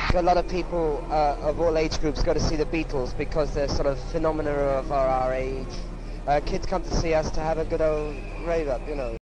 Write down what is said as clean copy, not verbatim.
a lot of people of all age groups go to see the Beatles because they're sort of phenomena of our age. Kids come to see us to have a good old rave up, you know.